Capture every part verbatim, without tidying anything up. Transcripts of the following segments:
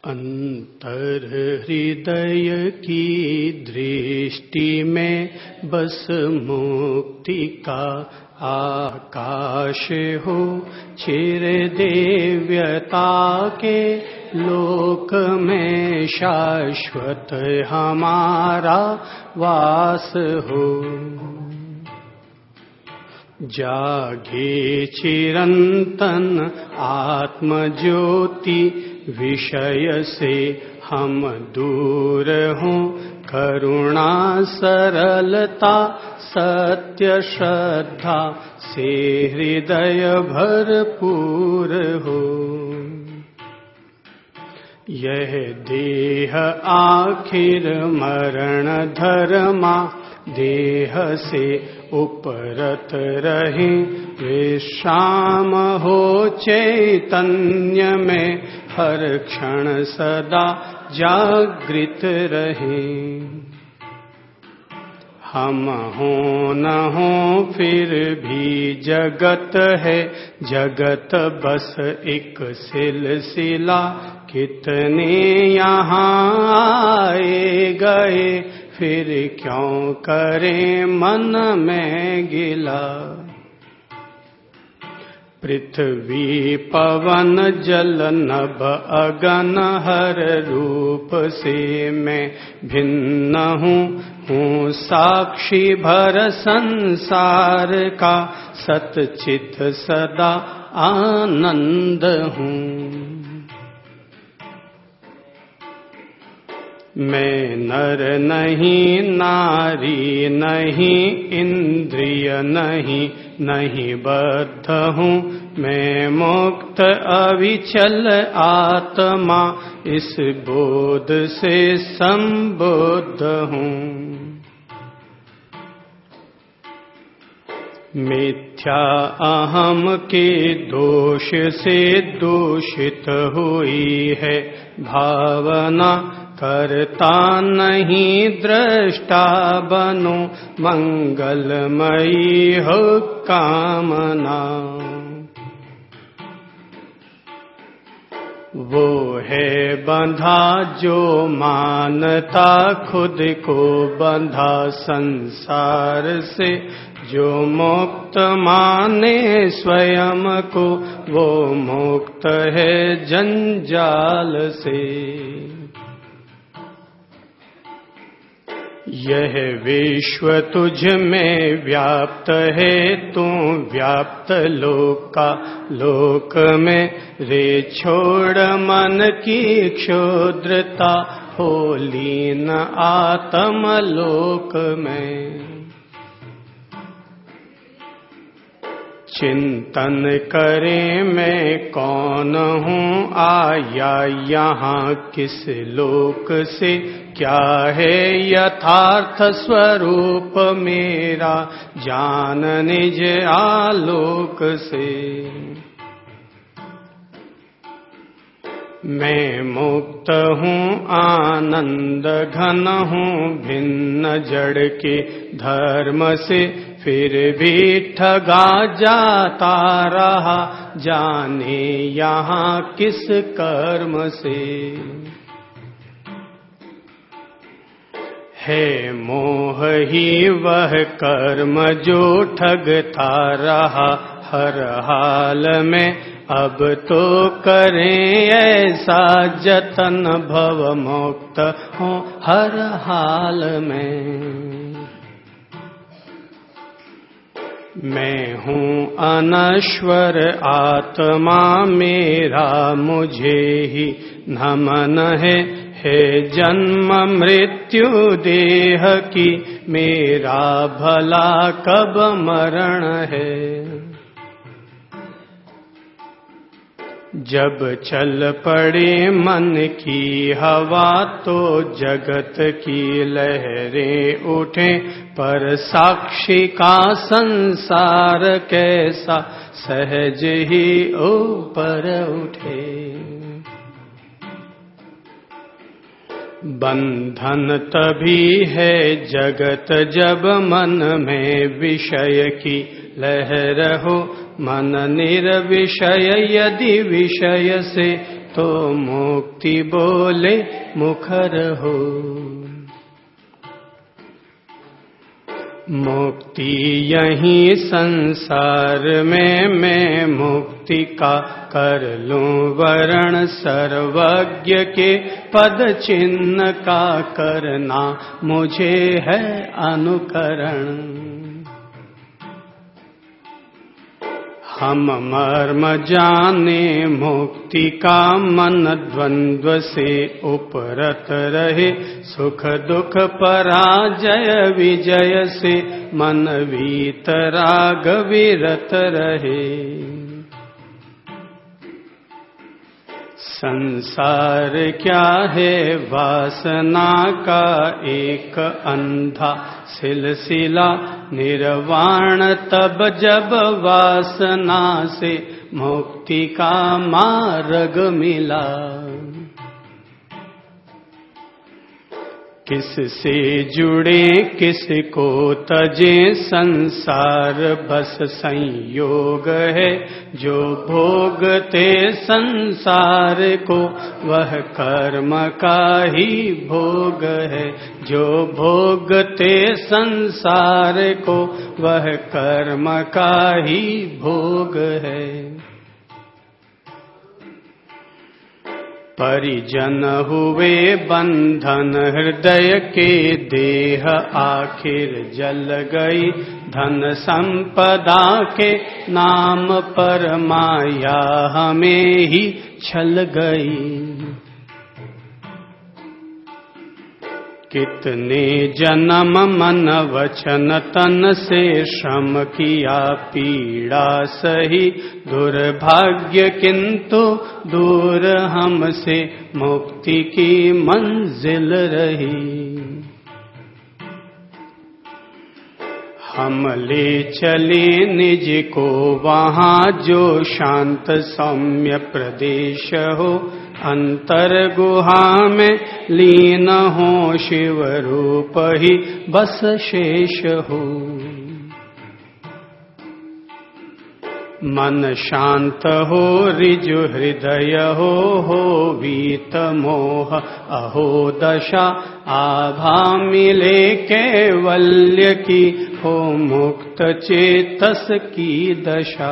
अंतर हृदय की दृष्टि में बस मुक्ति का आकाश हो, चिरदेव्यता के लोक में शाश्वत हमारा वास हो। जागे चिरंतन आत्मज्योति, विषय से हम दूर हों, करुणा सरलता सत्य श्रद्धा से हृदय भरपूर हो। यह देह आखिर मरण धर्मा, देह से उपरत रहे, विश्राम हो चैतन्य में, हर क्षण सदा जागृत रहे। हम हो न हो फिर भी जगत है, जगत बस एक सिलसिला, कितने यहाँ आए गए, फिर क्यों करें मन में गिला। पृथ्वी पवन जल नभ अगन, हर रूप से मैं भिन्न हूँ, हूँ साक्षी भर संसार का, सतचित सदा आनंद हूँ। मैं नर नहीं नारी नहीं, इंद्रिय नहीं नहीं बद्ध हूँ, मैं मुक्त अविचल आत्मा, इस बोध से संबुद्ध हूँ। मिथ्या अहम के दोष से दूषित हुई है भावना, करता नहीं दृष्टा बनो, मंगलमयी हो कामना। वो है बंधा जो मानता खुद को बंधा संसार से, जो मुक्त माने स्वयं को, वो मुक्त है जंजाल से। यह विश्व तुझ में व्याप्त है, तू व्याप्त लोक का लोक में, रे छोड़ मन की क्षुद्रता, हो लीन आत्म लोक में। चिंतन करे मैं कौन हूँ आया यहाँ किस लोक से, क्या है यथार्थ स्वरूप मेरा, जान निज आलोक से। मैं मुक्त हूँ आनंद घन हूँ, भिन्न जड़ के धर्म से, फिर भी ठगा जाता रहा, जाने यहाँ किस कर्म से। है मोह ही वह कर्म जो ठगता रहा हर हाल में, अब तो करें ऐसा जतन, भव मुक्त हो हर हाल में। मैं हूँ अनश्वर आत्मा मेरा, मुझे ही नमन है, है जन्म मृत्यु देह की, मेरा भला कब मरण है। जब चल पड़े मन की हवा, तो जगत की लहरें उठे, पर साक्षी का संसार कैसा, सहज ही ऊपर उठे। बंधन तभी है जगत जब मन में विषय की लहर हो, मन निर्विषय यदि विषय से तो मुक्ति बोले मुखर हो। मुक्ति यहीं संसार में, मैं मुक्ति का कर लूं वरण, सर्वज्ञ के पद चिन्ह का करना मुझे है अनुकरण। हम मर्म जाने मुक्ति का, मन द्वंद्व से उपरत रहे, सुख दुख पराजय विजय से मन वीतराग विरत रहे। संसार क्या है वासना का एक अंधा सिलसिला, निर्वाण तब जब वासना से मुक्ति का मार्ग मिला। किससे जुड़े किसको तजे, संसार बस संयोग है। जो भोगते संसार को वह कर्म का ही भोग है। जो भोगते संसार को वह कर्म का ही भोग है। परिजन हुए बंधन हृदय के, देह आखिर जल गई। धन संपदा के नाम पर माया हमें ही छल गई। कितने जन्म मन वचन तन से श्रम किया पीड़ा सही। दुर्भाग्य किंतु दूर हमसे मुक्ति की मंजिल रही। हम ले चले निज को वहाँ, जो शांत सौम्य प्रदेश हो। अंतर गुहा में लीन हो, शिव रूप ही बस शेष हो। मन शांत हो ऋजु हृदय हो, हो वीत मोह अहो दशा। आभा मिले कैवल्य की, हो मुक्त चेतस की दशा।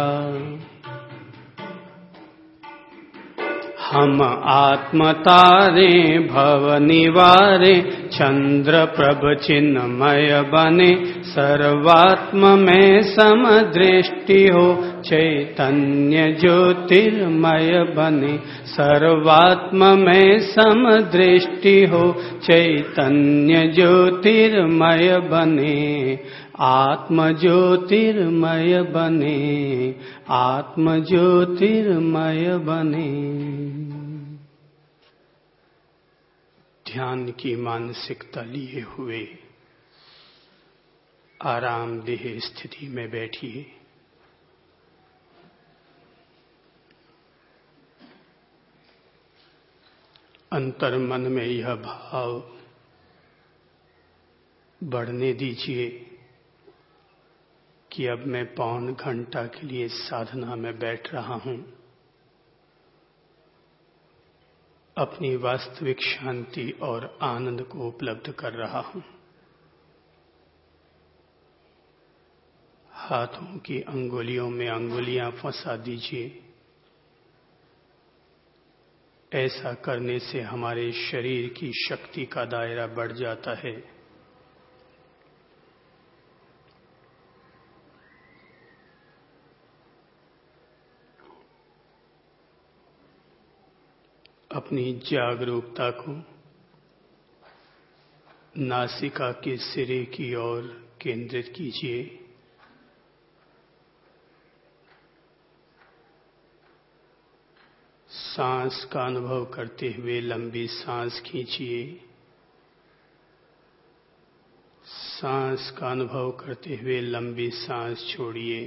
हम आत्म तारे भव निवारे, चंद्र प्रभ चिन्मय बने। सर्वात्म में समदृष्टि हो, चैतन्य ज्योतिर्मय बने। सर्वात्म में समदृष्टि हो, चैतन्य ज्योतिर्मय बने। आत्म ज्योतिर्मय बने, आत्म ज्योतिर्मय बने। ध्यान की मानसिकता लिए हुए आरामदेह स्थिति में बैठिए। अंतर मन में यह भाव बढ़ने दीजिए कि अब मैं पौन घंटा के लिए साधना में बैठ रहा हूं। अपनी वास्तविक शांति और आनंद को उपलब्ध कर रहा हूं। हाथों की अंगुलियों में अंगुलियां फंसा दीजिए। ऐसा करने से हमारे शरीर की शक्ति का दायरा बढ़ जाता है। अपनी जागरूकता को नासिका के सिरे की ओर केंद्रित कीजिए। सांस का अनुभव करते हुए लंबी सांस खींचिए। सांस का अनुभव करते हुए लंबी सांस छोड़िए।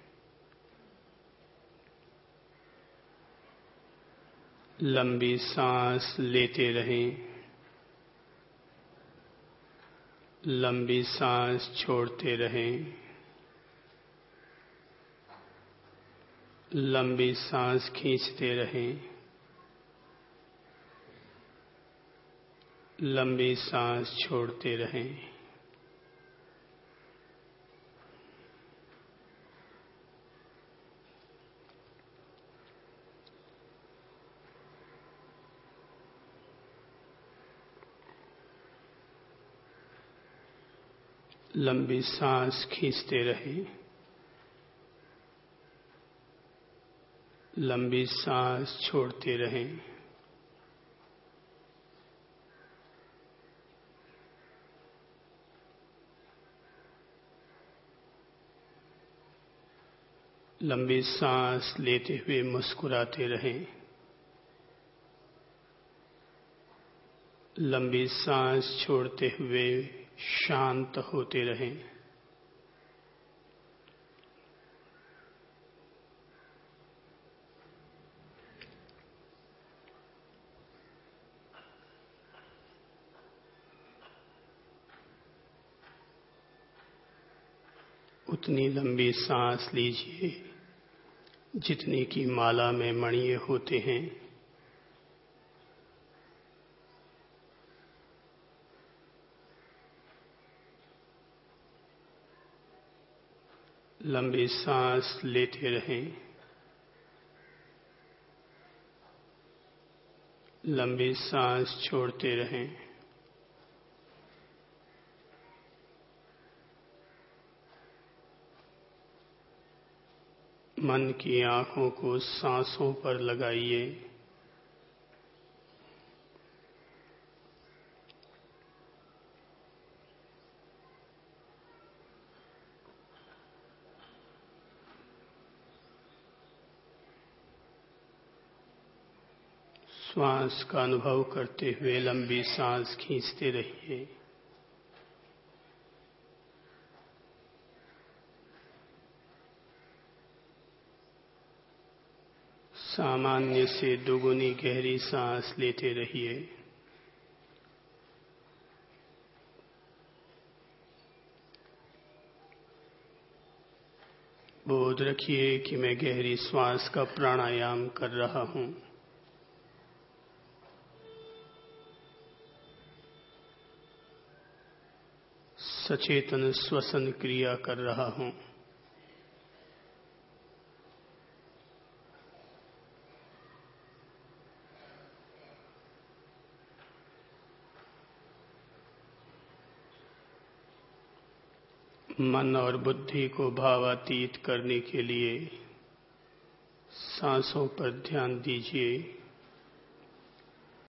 लंबी सांस लेते रहें, लंबी सांस छोड़ते रहें। लंबी सांस खींचते रहें। लंबी सांस छोड़ते रहें। लंबी सांस खींचते रहें। लंबी सांस छोड़ते रहें। लंबी सांस लेते हुए मुस्कुराते रहें। लंबी सांस छोड़ते हुए शांत होते रहें। उतनी लंबी सांस लीजिए जितनी की माला में मणि होते हैं। लंबी सांस लेते रहें। लंबी सांस छोड़ते रहें। मन की आंखों को सांसों पर लगाइए। श्वास का अनुभव करते हुए लंबी सांस खींचते रहिए। सामान्य से दुगुनी गहरी सांस लेते रहिए। बोध रखिए कि मैं गहरी श्वास का प्राणायाम कर रहा हूं। सचेतन श्वसन क्रिया कर रहा हूं। मन और बुद्धि को भावातीत करने के लिए सांसों पर ध्यान दीजिए।